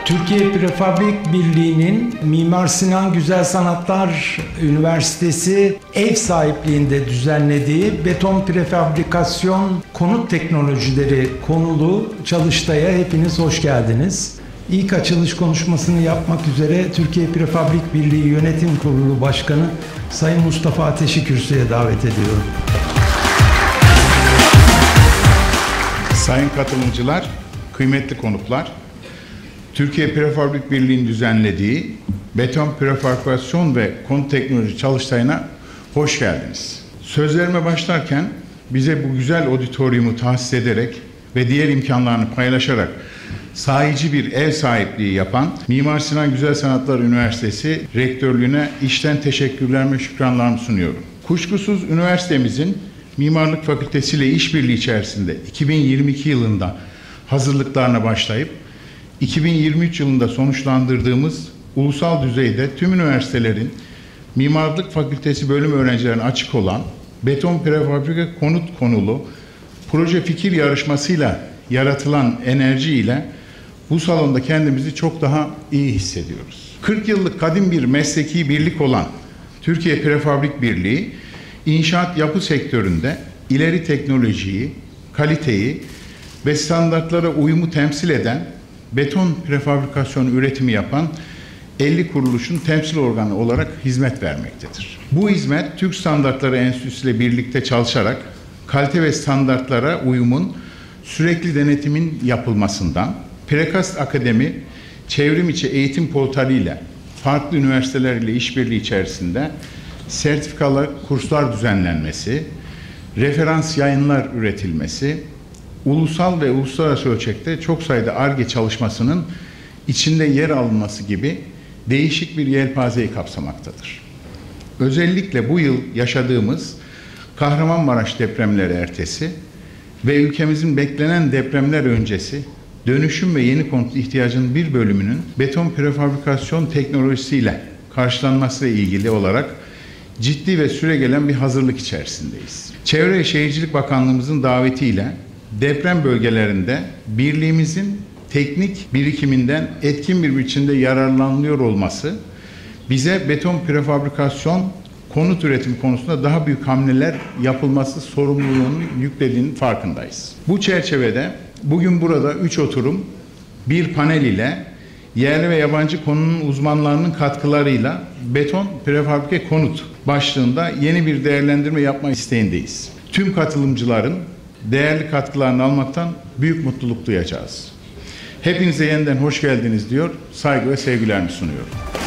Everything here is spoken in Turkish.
Türkiye Prefabrik Birliği'nin Mimar Sinan Güzel Sanatlar Üniversitesi ev sahipliğinde düzenlediği beton prefabrikasyon konut teknolojileri konulu çalıştaya hepiniz hoş geldiniz. İlk açılış konuşmasını yapmak üzere Türkiye Prefabrik Birliği Yönetim Kurulu Başkanı Sayın Mustafa Ateş'i kürsüye davet ediyorum. Sayın katılımcılar, kıymetli konuklar, Türkiye Prefabrik Birliği'nin düzenlediği beton prefabrikasyon ve konut teknoloji çalıştayına hoş geldiniz. Sözlerime başlarken bize bu güzel auditoriumu tahsis ederek ve diğer imkanlarını paylaşarak sahici bir ev sahipliği yapan Mimar Sinan Güzel Sanatlar Üniversitesi Rektörlüğü'ne içten teşekkürler ve şükranlarımı sunuyorum. Kuşkusuz üniversitemizin Mimarlık Fakültesi ile işbirliği içerisinde 2022 yılında hazırlıklarına başlayıp 2023 yılında sonuçlandırdığımız ulusal düzeyde tüm üniversitelerin Mimarlık Fakültesi bölüm öğrencilerine açık olan beton prefabrike konut konulu proje fikir yarışmasıyla yaratılan enerji ile bu salonda kendimizi çok daha iyi hissediyoruz. 40 yıllık kadim bir mesleki birlik olan Türkiye Prefabrik Birliği, inşaat yapı sektöründe ileri teknolojiyi, kaliteyi ve standartlara uyumu temsil eden beton prefabrikasyon üretimi yapan 50 kuruluşun temsil organı olarak hizmet vermektedir. Bu hizmet Türk Standartları Enstitüsü ile birlikte çalışarak kalite ve standartlara uyumun sürekli denetimin yapılmasından, Prekast Akademi çevrim içi eğitim portaliyle farklı üniversiteler ile işbirliği içerisinde sertifikalı kurslar düzenlenmesi, referans yayınlar üretilmesi, ulusal ve uluslararası ölçekte çok sayıda Ar-Ge çalışmasının içinde yer alınması gibi değişik bir yelpazeyi kapsamaktadır. Özellikle bu yıl yaşadığımız Kahramanmaraş depremleri ertesi ve ülkemizin beklenen depremler öncesi dönüşüm ve yeni konut ihtiyacının bir bölümünün beton prefabrikasyon teknolojisiyle karşılanmasıyla ilgili olarak ciddi ve süregelen bir hazırlık içerisindeyiz. Çevre ve Şehircilik Bakanlığımızın davetiyle deprem bölgelerinde birliğimizin teknik birikiminden etkin bir biçimde yararlanılıyor olması bize beton prefabrikasyon konut üretimi konusunda daha büyük hamleler yapılması sorumluluğunu yüklediğinin farkındayız. Bu çerçevede bugün burada 3 oturum, bir panel ile yerli ve yabancı konunun uzmanlarının katkılarıyla beton prefabrike konut başlığında yeni bir değerlendirme yapma isteğindeyiz. Tüm katılımcıların değerli katkılarını almaktan büyük mutluluk duyacağız. Hepinize yeniden hoş geldiniz diyor, saygı ve sevgilerimi sunuyorum.